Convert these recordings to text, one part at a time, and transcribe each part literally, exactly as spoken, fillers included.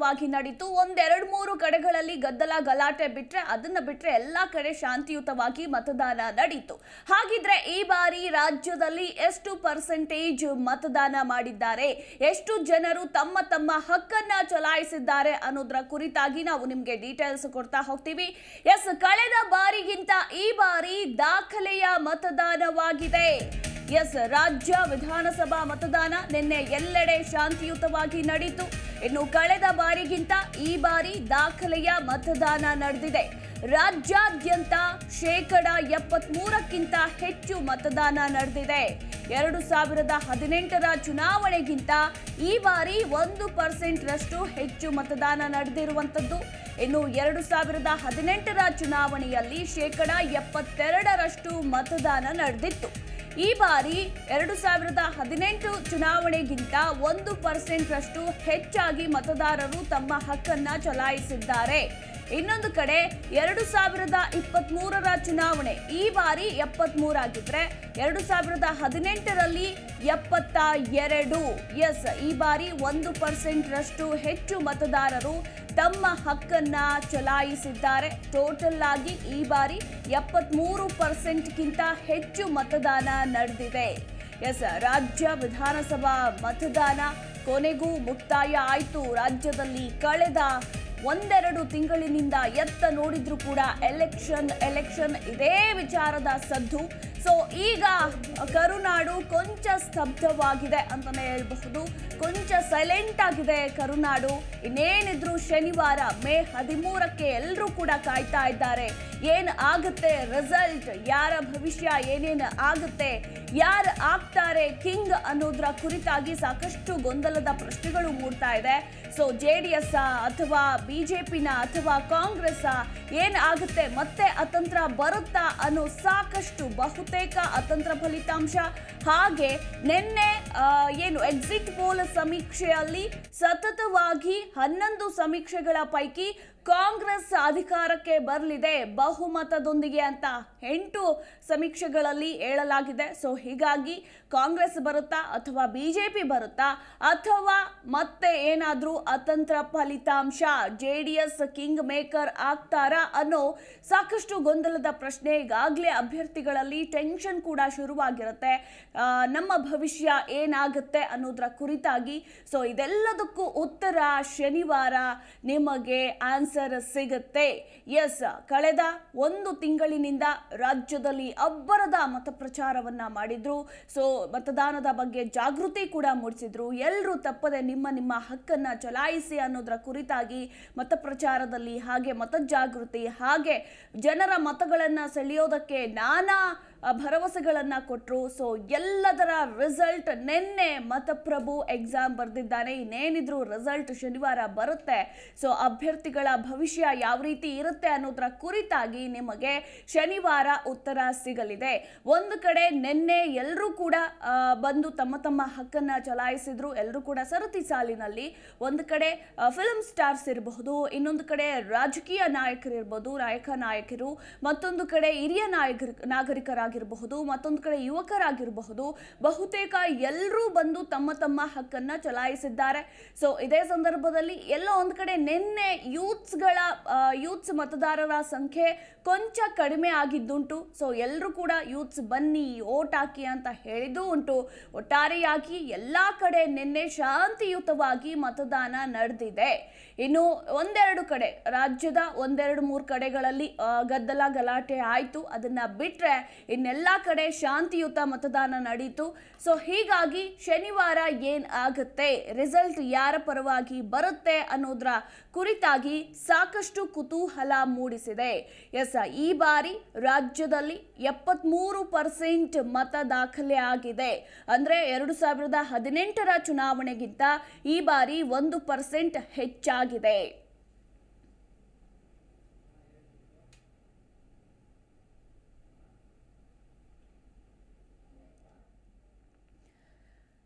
ಶಾಂತಿಯುತವಾಗಿ ನಡೀತು. ಒಂದೆರಡು ಮೂರು ಕಡೆಗಳಲ್ಲಿ ಗದ್ದಲ ಗಲಾಟೆ ಬಿಟ್ರೆ ಅದನ್ನ ಬಿಟ್ರೆ ಎಲ್ಲಾ ಕಡೆ ಶಾಂತಿಯುತವಾಗಿ ಮತದಾನ ನಡೀತು. ಹಾಗಿದ್ರೆ ಈ ಬಾರಿ ರಾಜ್ಯದಲ್ಲಿ ಎಷ್ಟು ಪರ್ಸೆಂಟೇಜ್ ಮತದಾನ ಮಾಡಿದ್ದಾರೆ, ಎಷ್ಟು ಜನರು ತಮ್ಮ ತಮ್ಮ ಹಕ್ಕನ್ನ ಚಲಾಯಿಸಿದ್ದಾರೆ ಅನ್ನೋದರ ಕುರಿತಾಗಿ ನಾವು ನಿಮ್ಗೆ ಡೀಟೇಲ್ಸ್ ಕೊಡ್ತಾ ಹೋಗ್ತೀವಿ. ಎಸ್, ಕಳೆದ ಬಾರಿಗಿಂತ ಈ ಬಾರಿ ದಾಖಲೆಯ ಮತದಾನವಾಗಿದೆ. ಎಸ್, ರಾಜ್ಯ ವಿಧಾನಸಭಾ ಮತದಾನ ನಿನ್ನೆ ಎಲ್ಲೆಡೆ ಶಾಂತಿಯುತವಾಗಿ ನಡೆಯಿತು. ಇನ್ನು ಕಳೆದ ಬಾರಿಗಿಂತ ಈ ಬಾರಿ ದಾಖಲೆಯ ಮತದಾನ ನಡೆದಿದೆ. ರಾಜ್ಯಾದ್ಯಂತ ಶೇಕಡ ಎಪ್ಪತ್ಮೂರಕ್ಕಿಂತ ಹೆಚ್ಚು ಮತದಾನ ನಡೆದಿದೆ. ಎರಡು ಸಾವಿರದ ಹದಿನೆಂಟರ ಚುನಾವಣೆಗಿಂತ ಈ ಬಾರಿ ಒಂದು ಪರ್ಸೆಂಟ್ ರಷ್ಟು ಹೆಚ್ಚು ಮತದಾನ ನಡೆದಿರುವಂತದ್ದು. ಇನ್ನು ಎರಡು ಸಾವಿರದ ಹದಿನೆಂಟರ ಚುನಾವಣೆಯಲ್ಲಿ ಶೇಕಡ ಎಪ್ಪತ್ತೆರಡರಷ್ಟು ಮತದಾನ ನಡೆದಿತ್ತು. ಈ ಬಾರಿ ಎರಡು ಸಾವಿರದ ಹದಿನೆಂಟು ಚುನಾವಣೆಗಿಂತ ಒಂದು ಪರ್ಸೆಂಟ್ ರಷ್ಟು ಹೆಚ್ಚಾಗಿ ಮತದಾರರು ತಮ್ಮ ಹಕ್ಕನ್ನ ಚಲಾಯಿಸಿದ್ದಾರೆ. ಇನ್ನೊಂದು ಕಡೆ ಎರಡು ಸಾವಿರದ ಇಪ್ಪತ್ತ್ ಮೂರರ ಚುನಾವಣೆ ಈ ಬಾರಿ ಎಪ್ಪತ್ತ್ ಮೂರಾಗಿದ್ರೆ ಎರಡು ಸಾವಿರದ ಹದಿನೆಂಟರಲ್ಲಿ ಎಪ್ಪತ್ತ ಎರಡು. ಎಸ್, ಈ ಬಾರಿ ಒಂದು ಪರ್ಸೆಂಟ್ ರಷ್ಟು ಹೆಚ್ಚು ಮತದಾರರು ತಮ್ಮ ಹಕ್ಕನ್ನ ಚಲಾಯಿಸಿದ್ದಾರೆ. ಟೋಟಲ್ ಆಗಿ ಈ ಬಾರಿ ಎಪ್ಪತ್ಮೂರು ಪರ್ಸೆಂಟ್ಗಿಂತ ಹೆಚ್ಚು ಮತದಾನ ನಡೆದಿದೆ. ಎಸ್, ರಾಜ್ಯ ವಿಧಾನಸಭಾ ಮತದಾನ ಕೊನೆಗೂ ಮುಕ್ತಾಯ ಆಯಿತು. ರಾಜ್ಯದಲ್ಲಿ ಕಳೆದ ಒಂದೆರಡು ತಿಂಗಳಿನಿಂದ ಎತ್ತ ನೋಡಿದ್ರು ಕೂಡ ಎಲೆಕ್ಷನ್ ಎಲೆಕ್ಷನ್ ಇದೇ ವಿಚಾರದ ಸದ್ದು. ಸೊ ಈಗ ಕರುನಾಡು ಕೊಂಚ ಸ್ತಬ್ಧವಾಗಿದೆ ಅಂತಾನೆ ಹೇಳಬಹುದು. ಕೊಂಚ ಸೈಲೆಂಟ್ ಆಗಿದೆ ಕರುನಾಡು. ಇನ್ನೇನಿದ್ರು ಶನಿವಾರ ಮೇ ಹದಿಮೂರಕ್ಕೆ ಎಲ್ಲರೂ ಕೂಡ ಕಾಯ್ತಾ ಇದ್ದಾರೆ. ಏನ್ ಆಗುತ್ತೆ ರಿಸಲ್ಟ್, ಯಾರ ಭವಿಷ್ಯ ಏನೇನು ಆಗುತ್ತೆ, ಯಾರು ಆಗ್ತಾರೆ ಕಿಂಗ್ ಅನ್ನೋದ್ರ ಕುರಿತಾಗಿ ಸಾಕಷ್ಟು ಗೊಂದಲದ ಪ್ರಶ್ನೆಗಳು ಮೂಡ್ತಾ ಇದೆ. ಸೊ ಜೆ ಡಿ ಎಸ್ ಅಥವಾ ಬಿಜೆಪಿನ ಅಥವಾ ಕಾಂಗ್ರೆಸ್ ಏನ್ ಆಗುತ್ತೆ, ಮತ್ತೆ ಅತಂತ್ರ ಬರುತ್ತಾ ಅನ್ನೋ ಸಾಕಷ್ಟು ಬಹುತೇಕ ಅತಂತ್ರ ಫಲಿತಾಂಶ. ಹಾಗೆ ನಿನ್ನೆ ಏನು ಎಕ್ಸಿಟ್ ಪೋಲ್ ಸಮೀಕ್ಷೆಯಲ್ಲಿ ಸತತವಾಗಿ ಹನ್ನೊಂದು ಸಮೀಕ್ಷೆಗಳ ಪೈಕಿ ಕಾಂಗ್ರೆಸ್ ಅಧಿಕಾರಕ್ಕೆ ಬರಲಿದೆ ಬಹುಮತದೊಂದಿಗೆ ಅಂತ ಎಂಟು ಸಮೀಕ್ಷೆಗಳಲ್ಲಿ ಹೇಳಲಾಗಿದೆ. ಸೊ ಹೀಗಾಗಿ ಕಾಂಗ್ರೆಸ್ ಬರುತ್ತಾ ಅಥವಾ ಬಿಜೆಪಿ ಬರುತ್ತಾ ಅಥವಾ ಮತ್ತೆ ಏನಾದ್ರೂ ಅತಂತ್ರ ಫಲಿತಾಂಶ, J D S king maker ಆಗ್ತಾರಾ ಅನ್ನೋ ಸಾಕಷ್ಟು ಗೊಂದಲದ ಪ್ರಶ್ನೆ. ಈಗಾಗಲೇ ಅಭ್ಯರ್ಥಿಗಳಲ್ಲಿ ಟೆನ್ಷನ್ ಕೂಡ ಶುರುವಾಗಿರುತ್ತೆ. ನಮ್ಮ ಭವಿಷ್ಯ ಏನಾಗುತ್ತೆ ಅನ್ನೋದ್ರ ಕುರಿತಾಗಿ. ಸೊ ಇದೆಲ್ಲದಕ್ಕೂ ಉತ್ತರ ಶನಿವಾರ ನಿಮಗೆ ಆನ್ಸರ್ ಸಿಗುತ್ತೆ. ಎಸ್, ಕಳೆದ ಒಂದು ತಿಂಗಳಿನಿಂದ ರಾಜ್ಯದಲ್ಲಿ ಅಬ್ಬರದ ಮತ ಪ್ರಚಾರವನ್ನ ಮಾಡಿದ್ರು. ಸೊ ಮತದಾನದ ಬಗ್ಗೆ ಜಾಗೃತಿ ಕೂಡ ಮೂಡಿಸಿದ್ರು. ಎಲ್ಲರೂ ತಪ್ಪದೆ ನಿಮ್ಮ ನಿಮ್ಮ ಹಕ್ಕನ್ನ ಚಲಾಯಿಸಿ ಅನ್ನೋದ್ರ ಕುರಿತಾಗಿ ಮತ ಪ್ರಚಾರದಲ್ಲಿ ಹಾಗೆ ಮತ ಜಾಗೃತಿ ಹಾಗೆ ಜನರ ಮತಗಳನ್ನ ಸೆಳೆಯೋದಕ್ಕೆ ನಾನಾ ಭರವಸೆಗಳನ್ನ ಕೊಟ್ಟರು. ಸೊ ಎಲ್ಲದರ ರಿಸಲ್ಟ್ ನಿನ್ನೆ ಮತಪ್ರಭು ಎಕ್ಸಾಮ್ ಬರೆದಿದ್ದಾನೆ. ಇನ್ನೇನಿದ್ರು ರಿಸಲ್ಟ್ ಶನಿವಾರ ಬರುತ್ತೆ. ಸೊ ಅಭ್ಯರ್ಥಿಗಳ ಭವಿಷ್ಯ ಯಾವ ರೀತಿ ಇರುತ್ತೆ ಅನ್ನೋದ್ರ ಕುರಿತಾಗಿ ನಿಮಗೆ ಶನಿವಾರ ಉತ್ತರ ಸಿಗಲಿದೆ. ಒಂದು ಕಡೆ ನಿನ್ನೆ ಎಲ್ಲರೂ ಕೂಡ ಬಂದು ತಮ್ಮ ತಮ್ಮ ಹಕ್ಕನ್ನ ಚಲಾಯಿಸಿದ್ರು. ಎಲ್ಲರೂ ಕೂಡ ಸರತಿ ಸಾಲಿನಲ್ಲಿ. ಒಂದು ಕಡೆ ಫಿಲ್ಮ್ ಸ್ಟಾರ್ಸ್ ಇರಬಹುದು, ಇನ್ನೊಂದು ಕಡೆ ರಾಜಕೀಯ ನಾಯಕರು ಇರಬಹುದು, ನಾಯಕ ನಾಯಕರು, ಮತ್ತೊಂದು ಕಡೆ ಹಿರಿಯ ನಾಯಕರ ನಾಗರಿಕರಾಗಿ ಬಹುದು ಮತ್ತೊಂದು ಕಡೆ ಯುವಕರಾಗಿರಬಹುದು. ಬಹುತೇಕ ಎಲ್ಲರೂ ಬಂದು ತಮ್ಮ ತಮ್ಮ ಹಕ್ಕನ್ನ ಚಲಾಯಿಸಿದ್ದಾರೆ. ಸೊ ಇದೇ ಸಂದರ್ಭದಲ್ಲಿ ಎಲ್ಲೋ ಒಂದು ಕಡೆ ನಿನ್ನೆ ಯೂತ್ಸ್ಗಳ ಯೂತ್ಸ್ ಮತದಾರರ ಸಂಖ್ಯೆ ಕೊಂಚ ಕಡಿಮೆ ಆಗಿದ್ದುಂಟು. ಸೊ ಎಲ್ಲರೂ ಕೂಡ ಯೂತ್ಸ್ ಬನ್ನಿ ಓಟ್ ಹಾಕಿ ಅಂತ ಹೇಳಿದ್ದು ಉಂಟು. ಒಟ್ಟಾರೆಯಾಗಿ ಎಲ್ಲಾ ಕಡೆ ನಿನ್ನೆ ಶಾಂತಿಯುತವಾಗಿ ಮತದಾನ ನಡೆದಿದೆ. ಇನ್ನು ಒಂದೆರಡು ಕಡೆ ರಾಜ್ಯದ ಒಂದೆರಡು ಮೂರು ಕಡೆಗಳಲ್ಲಿ ಗದ್ದಲ ಗಲಾಟೆ ಆಯಿತು. ಅದನ್ನ ಬಿಟ್ರೆ ಇನ್ನೆಲ್ಲ ಕಡೆ ಶಾಂತಿಯುತ ಮತದಾನ ನಡೀತು. ಸೊ ಹೀಗಾಗಿ ಶನಿವಾರ ಏನ್ ಆಗುತ್ತೆ, ರಿಸಲ್ಟ್ ಯಾರ ಪರವಾಗಿ ಬರುತ್ತೆ ಅನ್ನೋದ್ರ ಕುರಿತಾಗಿ ಸಾಕಷ್ಟು ಕುತೂಹಲ ಮೂಡಿಸಿದೆ. ಎಸ್, ಈ ಬಾರಿ ರಾಜ್ಯದಲ್ಲಿ ಎಪ್ಪತ್ಮೂರು ಪರ್ಸೆಂಟ್ ಮತ ದಾಖಲೆ ಆಗಿದೆ. ಅಂದ್ರೆ ಎರಡು ಸಾವಿರದ ಹದಿನೆಂಟರ ಚುನಾವಣೆಗಿಂತ ಈ ಬಾರಿ ಒಂದು ಪರ್ಸೆಂಟ್ ಹೆಚ್ಚಾಗಿದೆ.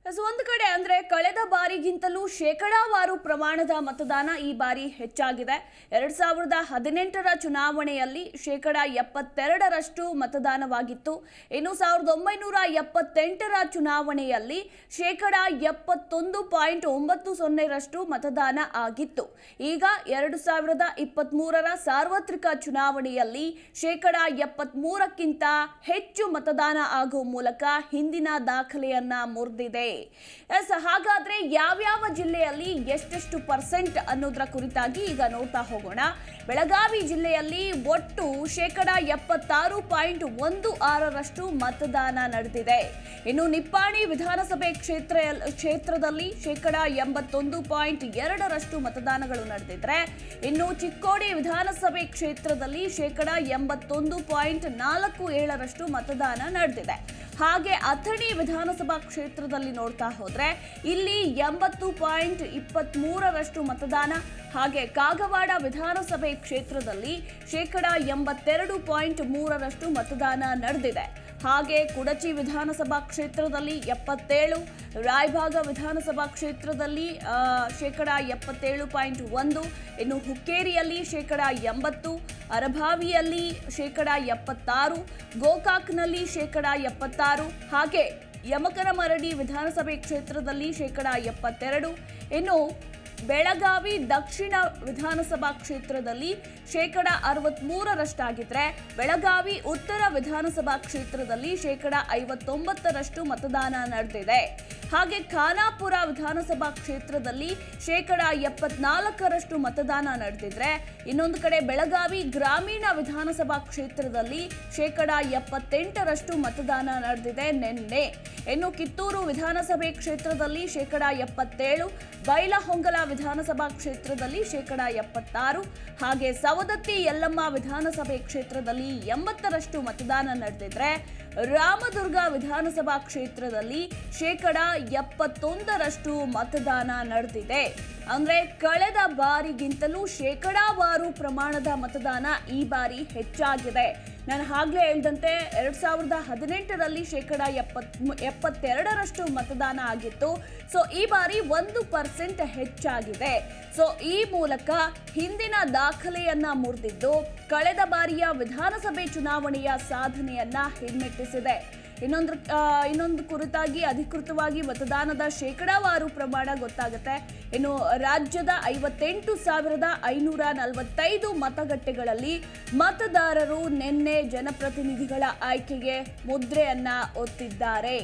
ಒಂದು ಕಡೆ ಅಂದ್ರೆ ಕಳೆದ ಬಾರಿಗಿಂತಲೂ ಶೇಕಡಾವಾರು ಪ್ರಮಾಣದ ಮತದಾನ ಈ ಬಾರಿ ಹೆಚ್ಚಾಗಿದೆ. ಎರಡ್ ಸಾವಿರದ ಹದಿನೆಂಟರ ಚುನಾವಣೆಯಲ್ಲಿ ಶೇಕಡ ಎಪ್ಪತ್ತೆರಡರಷ್ಟು ಮತದಾನವಾಗಿತ್ತು. ಇನ್ನು ಸಾವಿರದ ಒಂಬೈನೂರ ಎಪ್ಪತ್ತೆಂಟರ ಚುನಾವಣೆಯಲ್ಲಿ ಶೇಕಡ ಎಪ್ಪತ್ತೊಂದು ಪಾಯಿಂಟ್ ಒಂಬತ್ತು ಸೊನ್ನೆರಷ್ಟು ಮತದಾನ ಆಗಿತ್ತು. ಈಗ ಎರಡು ಸಾವಿರದ ಇಪ್ಪತ್ತ್ ಮೂರರ ಸಾರ್ವತ್ರಿಕ ಚುನಾವಣೆಯಲ್ಲಿ ಶೇಕಡ ಎಪ್ಪತ್ಮೂರಕ್ಕಿಂತ ಹೆಚ್ಚು ಮತದಾನ ಆಗುವ ಮೂಲಕ ಹಿಂದಿನ ದಾಖಲೆಯನ್ನ ಮುರಿದಿದೆ. ಎಸ್ ಹಾಗಾದ್ರೆ ಯಾವ್ಯಾವ ಜಿಲ್ಲೆಯಲ್ಲಿ ಎಷ್ಟೆಷ್ಟು ಪರ್ಸೆಂಟ್ ಅನ್ನೋದರ ಕುರಿತಾಗಿ ಈಗ ನೋಡ್ತಾ ಹೋಗೋಣ. ಬೆಳಗಾವಿ ಜಿಲ್ಲೆಯಲ್ಲಿ ಒಟ್ಟು ಶೇಕಡ ಎಪ್ಪತ್ತಾರು ಪಾಯಿಂಟ್ ಒಂದು ಆರರಷ್ಟು ಮತದಾನ ನಡೆದಿದೆ. ಇನ್ನು ನಿಪ್ಪಾಣಿ ವಿಧಾನಸಭೆ ಕ್ಷೇತ್ರ ಕ್ಷೇತ್ರದಲ್ಲಿ ಶೇಕಡ ಎಂಬತ್ತೊಂದು ಪಾಯಿಂಟ್ ಎರಡರಷ್ಟು ಮತದಾನಗಳು ನಡೆದಿದ್ರೆ, ಇನ್ನು ಚಿಕ್ಕೋಡಿ ವಿಧಾನಸಭೆ ಕ್ಷೇತ್ರದಲ್ಲಿ ಶೇಕಡ ಎಂಬತ್ತೊಂದು ಪಾಯಿಂಟ್ ನಾಲ್ಕು ಏಳರಷ್ಟು ಮತದಾನ ನಡೆದಿದೆ. ಹಾಗೆ ಅಥಣಿ ವಿಧಾನಸಭಾ ಕ್ಷೇತ್ರದಲ್ಲಿ ನೋಡ್ತಾ ಹೋದ್ರೆ ಇಲ್ಲಿ ಎಂಬತ್ತು ಪಾಯಿಂಟ್ ಇಪ್ಪತ್ತ್ ಮೂರರಷ್ಟು ಮತದಾನ, ಹಾಗೆ ಕಾಗವಾಡ ವಿಧಾನಸಭೆ ಕ್ಷೇತ್ರದಲ್ಲಿ ಶೇಕಡ ಎಂಬತ್ತೆರಡು ಪಾಯಿಂಟ್ ಮೂರರಷ್ಟು ಮತದಾನ ನಡೆದಿದೆ. ಹಾಗೆ ಕುಡಚಿ ವಿಧಾನಸಭಾ ಕ್ಷೇತ್ರದಲ್ಲಿ ಎಪ್ಪತ್ತೇಳು, ರಾಯಭಾಗ ವಿಧಾನಸಭಾ ಕ್ಷೇತ್ರದಲ್ಲಿ ಶೇಕಡ ಎಪ್ಪತ್ತೇಳು ಪಾಯಿಂಟ್ ಒಂದು, ಇನ್ನು ಹುಕ್ಕೇರಿಯಲ್ಲಿ ಶೇಕಡ ಎಂಬತ್ತು, ಅರಭಾವಿಯಲ್ಲಿ ಶೇಕಡ ಎಪ್ಪತ್ತಾರು, ಗೋಕಾಕ್ನಲ್ಲಿ ಶೇಕಡ ಎಪ್ಪತ್ತಾರು, ಹಾಗೆ ಯಮಕನಮರಡಿ ವಿಧಾನಸಭೆ ಕ್ಷೇತ್ರದಲ್ಲಿ ಶೇಕಡ ಎಪ್ಪತ್ತೆರಡು, ಇನ್ನು ಬೆಳಗಾವಿ ದಕ್ಷಿಣ ವಿಧಾನಸಭಾ ಕ್ಷೇತ್ರದಲ್ಲಿ ಶೇಕಡ ಅರವತ್ಮೂರರಷ್ಟಾಗಿದ್ರೆ, ಬೆಳಗಾವಿ ಉತ್ತರ ವಿಧಾನಸಭಾ ಕ್ಷೇತ್ರದಲ್ಲಿ ಶೇಕಡ ಐವತ್ತೊಂಬತ್ತರಷ್ಟು ಮತದಾನ ನಡೆದಿದೆ. ಹಾಗೆ ಖಾನಾಪುರ ವಿಧಾನಸಭಾ ಕ್ಷೇತ್ರದಲ್ಲಿ ಶೇಕಡ ಎಪ್ಪತ್ನಾಲ್ಕರಷ್ಟು ಮತದಾನ ನಡೆದಿದ್ರೆ, ಇನ್ನೊಂದು ಕಡೆ ಬೆಳಗಾವಿ ಗ್ರಾಮೀಣ ವಿಧಾನಸಭಾ ಕ್ಷೇತ್ರದಲ್ಲಿ ಶೇಕಡ ಎಪ್ಪತ್ತೆಂಟರಷ್ಟು ಮತದಾನ ನಡೆದಿದೆ ನಿನ್ನೆ. ಇನ್ನು ಕಿತ್ತೂರು ವಿಧಾನಸಭೆ ಕ್ಷೇತ್ರದಲ್ಲಿ ಶೇಕಡ ಎಪ್ಪತ್ತೇಳು, ಬೈಲಹೊಂಗಲ ವಿಧಾನಸಭಾ ಕ್ಷೇತ್ರದಲ್ಲಿ ಶೇಕಡ ಎಪ್ಪತ್ತಾರು, ಹಾಗೆ ಸವದತ್ತಿ ಯಲ್ಲಮ್ಮ ವಿಧಾನಸಭೆ ಕ್ಷೇತ್ರದಲ್ಲಿ ಎಂಬತ್ತರಷ್ಟು ಮತದಾನ ನಡೆದಿದ್ರೆ, ರಾಮದುರ್ಗ ವಿಧಾನಸಭಾ ಕ್ಷೇತ್ರದಲ್ಲಿ ಶೇಕಡ ಎಪ್ಪತ್ತೊಂದರಷ್ಟು ಮತದಾನ ನಡೆದಿದೆ. ಅಂದ್ರೆ ಕಳೆದ ಬಾರಿಗಿಂತಲೂ ಶೇಕಡಾವಾರು ಪ್ರಮಾಣದ ಮತದಾನ ಈ ಬಾರಿ ಹೆಚ್ಚಾಗಿದೆ. ನಾನು ಆಗ್ಲೇ ಹೇಳಿದಂತೆ ಎರಡ್ ಸಾವಿರದ ಹದಿನೆಂಟರಲ್ಲಿ ಶೇಕಡ ಎಪ್ಪತ್ ಎಪ್ಪತ್ತೆರಡರಷ್ಟು ಮತದಾನ ಆಗಿತ್ತು. ಸೊ ಈ ಬಾರಿ ಒಂದು ಪರ್ಸೆಂಟ್ ಹೆಚ್ಚಾಗಿದೆ. ಸೊ ಈ ಮೂಲಕ ಹಿಂದಿನ ದಾಖಲೆಯನ್ನ ಮುರಿದಿದ್ದು ಕಳೆದ ಬಾರಿಯ ವಿಧಾನಸಭೆ ಚುನಾವಣೆಯ ಸಾಧನೆಯನ್ನ ಹಿಮ್ಮೆಟ್ಟಿಸಿದೆ. ಇನ್ನೊಂದು ಇನ್ನೊಂದು ಕುರಿತಾಗಿ ಅಧಿಕೃತವಾಗಿ ಮತದಾನದ ಶೇಕಡಾವಾರು ಪ್ರಮಾಣ ಗೊತ್ತಾಗುತ್ತೆ. ಇನ್ನು ರಾಜ್ಯದ ಐವತ್ತೆಂಟು ಸಾವಿರದ ಐನೂರ ನಲವತ್ತೈದು ಮತಗಟ್ಟೆಗಳಲ್ಲಿ ಮತದಾರರು ನಿನ್ನೆ ಜನಪ್ರತಿನಿಧಿಗಳ ಆಯ್ಕೆಗೆ ಮುದ್ರೆಯನ್ನ ಒತ್ತಿದ್ದಾರೆ.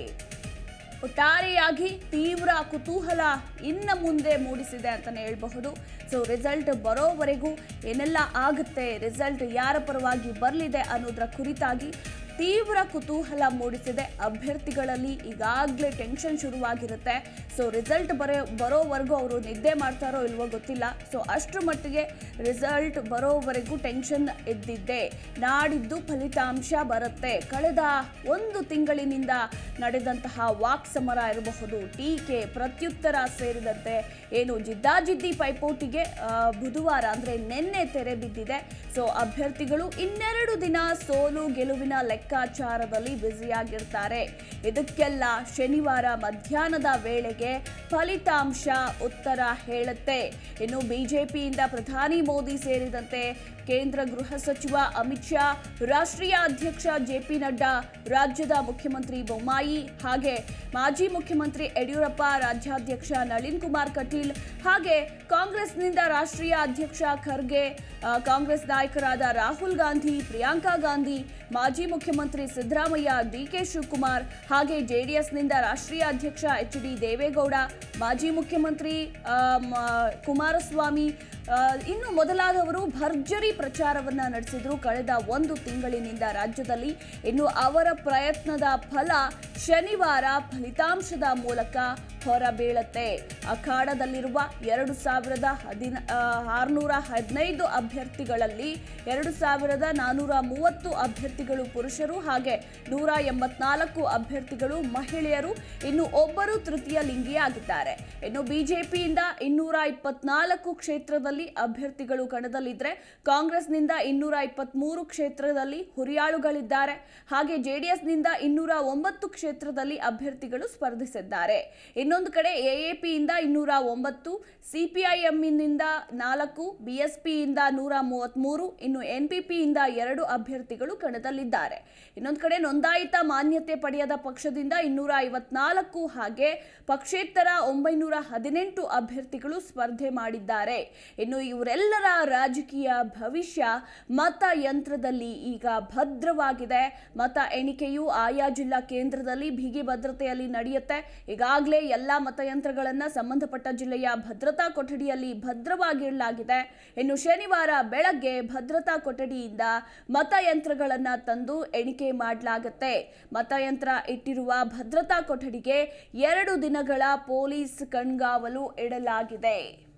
ಒಟ್ಟಾರೆಯಾಗಿ ತೀವ್ರ ಕುತೂಹಲ ಇನ್ನು ಮುಂದೆ ಮೂಡಿಸಿದೆ ಅಂತಾನೆ ಹೇಳಬಹುದು. ಸೊ ರಿಸಲ್ಟ್ ಬರೋವರೆಗೂ ಏನೆಲ್ಲ ಆಗುತ್ತೆ, ರಿಸಲ್ಟ್ ಯಾರ ಪರವಾಗಿ ಬರಲಿದೆ ಅನ್ನೋದರ ಕುರಿತಾಗಿ ತೀವ್ರ ಕುತೂಹಲ ಮೂಡಿಸಿದೆ. ಅಭ್ಯರ್ಥಿಗಳಲ್ಲಿ ಈಗಾಗಲೇ ಟೆನ್ಷನ್ ಶುರುವಾಗಿರುತ್ತೆ. ಸೊ ರಿಸಲ್ಟ್ ಬರೋ ಬರೋವರೆಗೂ ಅವರು ನಿದ್ದೆ ಮಾಡ್ತಾರೋ ಇಲ್ವೋ ಗೊತ್ತಿಲ್ಲ. ಸೊ ಅಷ್ಟರ ಮಟ್ಟಿಗೆ ರಿಸಲ್ಟ್ ಬರೋವರೆಗೂ ಟೆನ್ಷನ್ ಇದ್ದಿದ್ದೆ. ನಾಡಿದ್ದು ಫಲಿತಾಂಶ ಬರುತ್ತೆ. ಕಳೆದ ಒಂದು ತಿಂಗಳಿನಿಂದ ನಡೆದಂತಹ ವಾಕ್ ಸಮರ ಇರಬಹುದು, ಟೀಕೆ ಪ್ರತ್ಯುತ್ತರ ಸೇರಿದಂತೆ ಏನು ಜಿದ್ದಾಜಿದ್ದಿ ಪೈಪೋಟಿಗೆ ಬುಧವಾರ ಅಂದರೆ ನಿನ್ನೆ ತೆರೆ ಬಿದ್ದಿದೆ. ಸೊ ಅಭ್ಯರ್ಥಿಗಳು ಇನ್ನೆರಡು ದಿನ ಸೋಲು ಗೆಲುವಿನ ಲೆಕ್ಕಾಚಾರದಲ್ಲಿ ಬ್ಯುಸಿಯಾಗಿರ್ತಾರೆ. ಇದಕ್ಕೆಲ್ಲ ಶನಿವಾರ ಮಧ್ಯಾಹ್ನದ ವೇಳೆಗೆ ಫಲಿತಾಂಶ ಉತ್ತರ ಹೇಳುತ್ತೆ. ಇನ್ನು ಬಿಜೆಪಿಯಿಂದ ಪ್ರಧಾನಿ ಮೋದಿ ಸೇರಿದಂತೆ ಕೇಂದ್ರ ಗೃಹ ಸಚಿವ ಅಮಿತ್ ಶಾ, ರಾಷ್ಟ್ರೀಯ ಅಧ್ಯಕ್ಷ ಜೆ ಪಿ ನಡ್ಡಾ, ರಾಜ್ಯದ ಮುಖ್ಯಮಂತ್ರಿ ಬೊಮ್ಮಾಯಿ, ಹಾಗೆ ಮಾಜಿ ಮುಖ್ಯಮಂತ್ರಿ ಯಡಿಯೂರಪ್ಪ, ರಾಜ್ಯಾಧ್ಯಕ್ಷ ನಳಿನ್ ಕುಮಾರ್ ಕಟೀಲ್, ಹಾಗೆ ಕಾಂಗ್ರೆಸ್ನಿಂದ ರಾಷ್ಟ್ರೀಯ ಅಧ್ಯಕ್ಷ ಖರ್ಗೆ, ಕಾಂಗ್ರೆಸ್ ನಾಯಕರಾದ ರಾಹುಲ್ ಗಾಂಧಿ, ಪ್ರಿಯಾಂಕಾ ಗಾಂಧಿ, ಮಾಜಿ ಮುಖ್ಯಮಂತ್ರಿ ಸಿದ್ದರಾಮಯ್ಯ, ಡಿ ಕೆ ಶಿವಕುಮಾರ್, ಹಾಗೆ ಜೆಡಿಎಸ್ನಿಂದ ರಾಷ್ಟ್ರೀಯ ಅಧ್ಯಕ್ಷ ಎಚ್ ಡಿ ದೇವೇಗೌಡ, ಮಾಜಿ ಮುಖ್ಯಮಂತ್ರಿ ಕುಮಾರಸ್ವಾಮಿ ಇನ್ನು ಮೊದಲಾದವರು ಭರ್ಜರಿ ಪ್ರಚಾರವನ್ನ ನಡೆಸಿದ್ರು ಕಳೆದ ಒಂದು ತಿಂಗಳಿನಿಂದ ರಾಜ್ಯದಲ್ಲಿ. ಇನ್ನು ಅವರ ಪ್ರಯತ್ನದ ಫಲ ಶನಿವಾರ ಫಲಿತಾಂಶದ ಮೂಲಕ ಹೊರಬೀಳುತ್ತೆ. ಅಖಾಡದಲ್ಲಿರುವ ಎರಡು ಸಾವಿರದ ಹದಿನ ಆರುನೂರ ಹದಿನೈದು ಅಭ್ಯರ್ಥಿಗಳಲ್ಲಿ ಎರಡು ಸಾವಿರದ ನಾನ್ನೂರ ಮೂವತ್ತು ಅಭ್ಯರ್ಥಿಗಳು ಪುರುಷ ಪುರುಷರು ಹಾಗೆ ನೂರ ಎಂಬತ್ನಾಲ್ಕು ಅಭ್ಯರ್ಥಿಗಳು ಮಹಿಳೆಯರು, ಇನ್ನು ಒಬ್ಬರು ತೃತೀಯ ಲಿಂಗಿಯಾಗಿದ್ದಾರೆ. ಇನ್ನು ಬಿಜೆಪಿಯಿಂದ ಇನ್ನೂರ ಇಪ್ಪತ್ನಾಲ್ಕು ಕ್ಷೇತ್ರದಲ್ಲಿ ಅಭ್ಯರ್ಥಿಗಳು ಕಣದಲ್ಲಿದ್ದರೆ ಕಾಂಗ್ರೆಸ್ನಿಂದ ಇನ್ನೂರ ಇಪ್ಪತ್ಮೂರು ಕ್ಷೇತ್ರದಲ್ಲಿ ಹುರಿಯಾಳುಗಳಿದ್ದಾರೆ. ಹಾಗೆ ಜೆಡಿಎಸ್ನಿಂದ ಇನ್ನೂರ ಒಂಬತ್ತು ಕ್ಷೇತ್ರದಲ್ಲಿ ಅಭ್ಯರ್ಥಿಗಳು ಸ್ಪರ್ಧಿಸಿದ್ದಾರೆ. ಇನ್ನೊಂದು ಕಡೆ ಎಎಪಿಯಿಂದ ಇನ್ನೂರ ಒಂಬತ್ತು, ಸಿಪಿಐಎಂನಿಂದ ನಾಲ್ಕು, ಬಿಎಸ್ಪಿಯಿಂದ ನೂರ ಮೂವತ್ಮೂರು, ಇನ್ನು ಎನ್ಪಿಪಿಯಿಂದ ಎರಡು ಅಭ್ಯರ್ಥಿಗಳು ಕಣದಲ್ಲಿದ್ದಾರೆ. ಇನ್ನೊಂದು ಕಡೆ ನೋಂದಾಯಿತ ಮಾನ್ಯತೆ ಪಡೆಯದ ಪಕ್ಷದಿಂದ ಇನ್ನೂರ ಐವತ್ನಾಲ್ಕು ಹಾಗೆ ಪಕ್ಷೇತರ ಒಂಬೈನೂರ ಹದಿನೆಂಟು ಅಭ್ಯರ್ಥಿಗಳು ಸ್ಪರ್ಧೆ ಮಾಡಿದ್ದಾರೆ. ಇನ್ನು ಇವರೆಲ್ಲರ ರಾಜಕೀಯ ಭವಿಷ್ಯ ಮತಯಂತ್ರದಲ್ಲಿ ಈಗ ಭದ್ರವಾಗಿದೆ. ಮತ ಎಣಿಕೆಯು ಆಯಾ ಜಿಲ್ಲಾ ಕೇಂದ್ರದಲ್ಲಿ ಬಿಗಿ ಭದ್ರತೆಯಲ್ಲಿ ನಡೆಯುತ್ತೆ. ಈಗಾಗಲೇ ಎಲ್ಲ ಮತಯಂತ್ರಗಳನ್ನು ಸಂಬಂಧಪಟ್ಟ ಜಿಲ್ಲೆಯ ಭದ್ರತಾ ಕೊಠಡಿಯಲ್ಲಿ ಭದ್ರವಾಗಿಡಲಾಗಿದೆ. ಇನ್ನು ಶನಿವಾರ ಬೆಳಗ್ಗೆ ಭದ್ರತಾ ಕೊಠಡಿಯಿಂದ ಮತಯಂತ್ರಗಳನ್ನು ತಂದು ಎಣಿಕೆ ಮಾಡಲಾಗುತ್ತೆ. ಮತಯಂತ್ರ ಇಟ್ಟಿರುವ ಭದ್ರತಾ ಕೊಠಡಿಗೆ ಎರಡು ದಿನಗಳ ಪೊಲೀಸ್ ಕಣ್ಗಾವಲು ಇಡಲಾಗಿದೆ.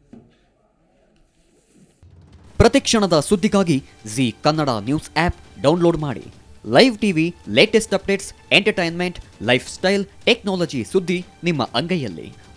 ಪ್ರತಿಕ್ಷಣದ ಸುದ್ದಿಗಾಗಿ Zee Kannada news app download ಮಾಡಿ. Live TV, latest updates, entertainment, lifestyle, technology ಸುದ್ದಿ ನಿಮ್ಮ ಅಂಗೈಯಲ್ಲಿ.